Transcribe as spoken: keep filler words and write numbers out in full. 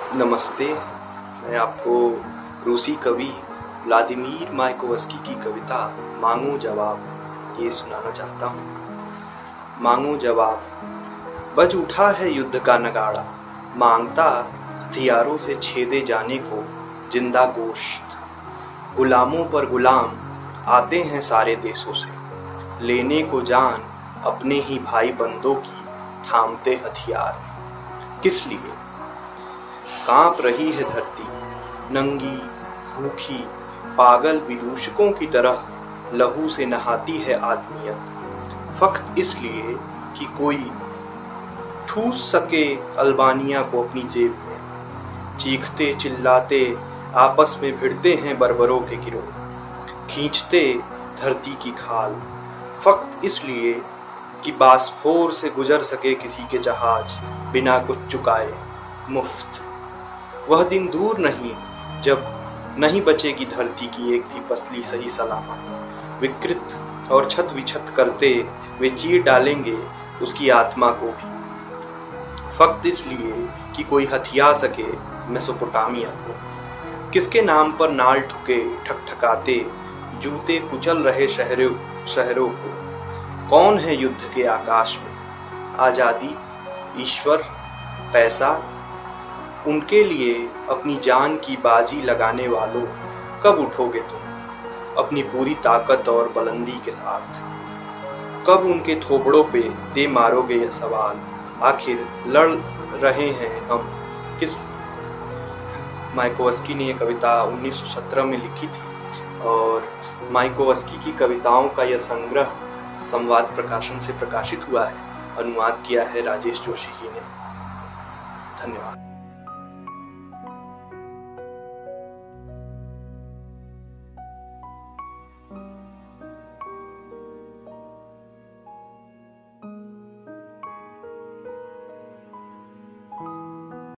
नमस्ते। मैं आपको रूसी कवि व्लादिमीर मायाकोव्स्की की कविता मांगो जवाब ये सुनाना चाहता हूँ। मांगो जवाब। बज उठा है युद्ध का नगाड़ा, मांगता हथियारों से छेदे जाने को जिंदा गोश्त। गुलामों पर गुलाम आते हैं सारे देशों से, लेने को जान अपने ही भाई बंदों की थामते हथियार। किस लिए कांप रही है धरती, नंगी भूखी पागल विदूषकों की तरह लहू से नहाती है आदमियत। फक्त इसलिए कि कोई ठूस सके अल्बानिया को अपनी जेब में। चीखते चिल्लाते आपस में भिड़ते हैं बर्बरों के गिरोह, खींचते धरती की खाल। फक्त इसलिए कि बास्फोर से गुजर सके किसी के जहाज बिना कुछ चुकाए मुफ्त। वह दिन दूर नहीं जब नहीं बचेगी धरती की एक भी पसली सही सलामत। विकृत और छत विछत करते वे चीर डालेंगे उसकी आत्मा को भी, फक्त इसलिए कि कोई हथिया सके मेसोपोटामिया को। किसके नाम पर नाल ठुके ठकठकाते जूते कुचल रहे शहरों शहरों को। कौन है युद्ध के आकाश में? आजादी, ईश्वर, पैसा? उनके लिए अपनी जान की बाजी लगाने वालों, कब उठोगे तुम अपनी पूरी ताकत और बुलंदी के साथ? कब उनके थोपड़ों पे दे मारोगे यह सवाल, आखिर लड़ रहे हैं हम किस? मायाकोव्स्की ने यह कविता उन्नीस सौ सत्रह में लिखी थी और मायाकोव्स्की की कविताओं का यह संग्रह संवाद प्रकाशन से प्रकाशित हुआ है। अनुवाद किया है राजेश जोशी जी ने। धन्यवाद।